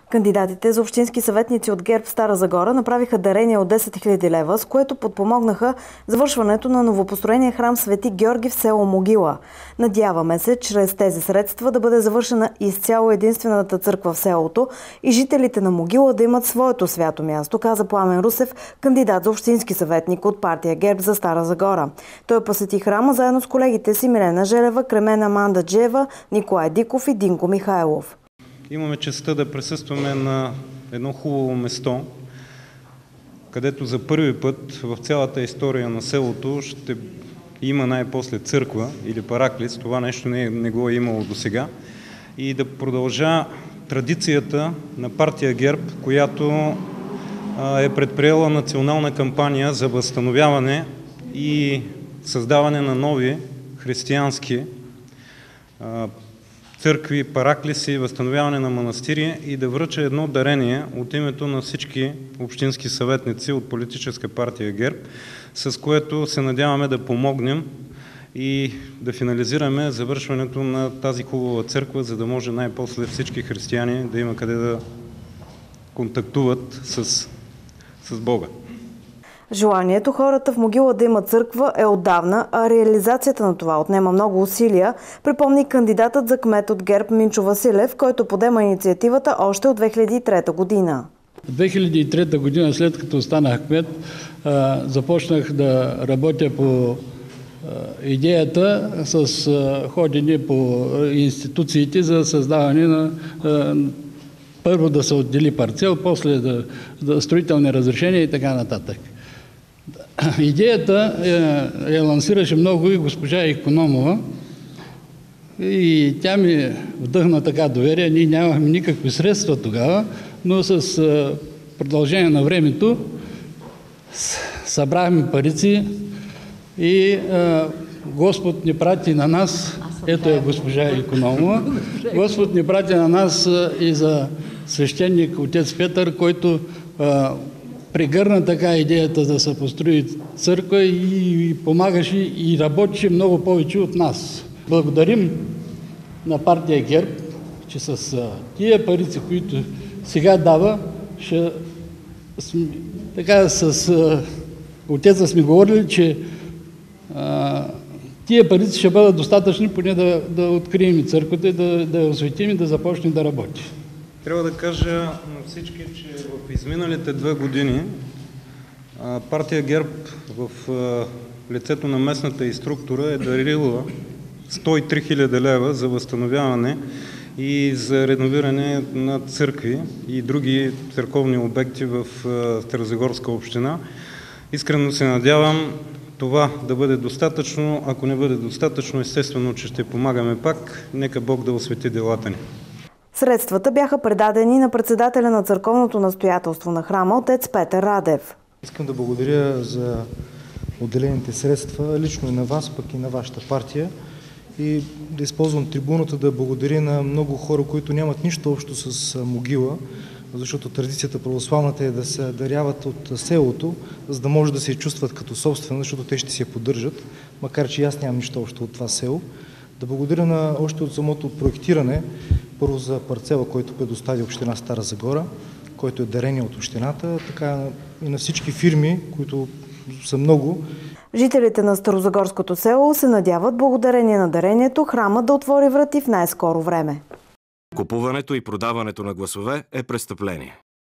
Кандидатите за общински съветници от ГЕРБ в Стара Загора направиха дарение от 10 000 лева, с което подпомогнаха завършването на новопостроения храм Свети Георги в село Могила. Надяваме се, чрез тези средства да бъде завършена изцяло единствената църква в селото и жителите на Могила да имат своето свято място, каза Пламен Русев, кандидат за общински съветник от партия ГЕРБ за Стара Загора. Той посети храма заедно с колегите си Милена Желева, Кремена Мандаджиева, Николай Диков и Динко Михайлов. Имаме честта да присъстваме на едно хубаво место, където за първи път в цялата история на селото ще има най-после църква или параклис. Това нещо не го е имало досега. И да продължа традицията на партия ГЕРБ, която е предприела национална кампания за възстановяване и създаване на нови християнски църкви, параклиси, възстановяване на манастири и да връча едно дарение от името на всички общински съветници от политическа партия ГЕРБ, с което се надяваме да помогнем и да финализираме завършването на тази хубава църква, за да може най-после всички християни да има къде да контактуват с Бога. Желанието хората в Могила да имат църква е отдавна, а реализацията на това отнема много усилия, припомни кандидатът за кмет от ГЕРБ Минчо Василев, който подема инициативата още от 2003 година. В 2003 година, след като станах кмет, започнах да работя по идеята с ходене по институциите за създаване на първо да се отдели парцел, после да строителни разрешения и така нататък. Идеята я лансираше много и госпожа Икономова и тя ми вдъхна така доверие. Ние нямахме никакви средства тогава, но с продължение на времето събрахме парици и Господ ни прати на нас, ето е госпожа Икономова, Господ ни прати на нас и за свещеник отец Петър, който прегърна така идеята да се построи църква и помагаше и работеше много повече от нас. Благодарим на партия ГЕРБ, че с тия парици, които сега дава, така с отеца сме говорили, че тия парици ще бъдат достатъчни поне да открием църквата и да я осветим и да започне да работи. Трябва да кажа на всички, че в изминалите 2 години партия ГЕРБ в лицето на местната и структура е дарила 103 000 лева за възстановяване и за реновиране на църкви и други църковни обекти в Старозагорска община. Искрено се надявам това да бъде достатъчно. Ако не бъде достатъчно, естествено, че ще помагаме пак. Нека Бог да освети делата ни. Средствата бяха предадени на председателя на църковното настоятелство на храма, отец Петър Радев. Искам да благодаря за отделените средства, лично и на вас, пък и на вашата партия. И да използвам трибуната да благодаря на много хора, които нямат нищо общо с Могила, защото традицията православната е да се даряват от селото, за да може да се чувстват като собствена, защото те ще се поддържат, макар че аз нямам нищо общо от това село. Да благодаря още от самото проектиране, първо за парцела, който предостави община Стара Загора, който е дарение от общината, така и на всички фирми, които са много. Жителите на Старозагорското село се надяват благодарение на дарението храма да отвори врати в най-скоро време. Купуването и продаването на гласове е престъпление.